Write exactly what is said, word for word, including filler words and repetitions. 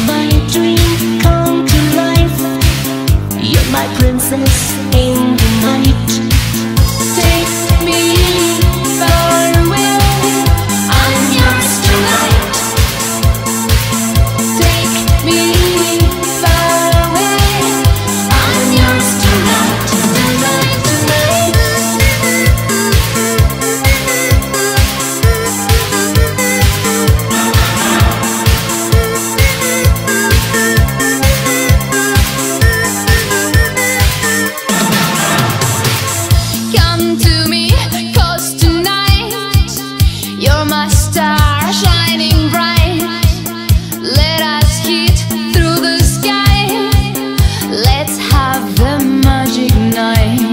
my dream come to life. You're my princess in the night. Take me far away, I'm yours tonight. Take me far away, I'm yours tonight. Tonight, tonight. Come to me, 'cause tonight you're my star shining bright. Let us hit through the sky. Let's have the magic night.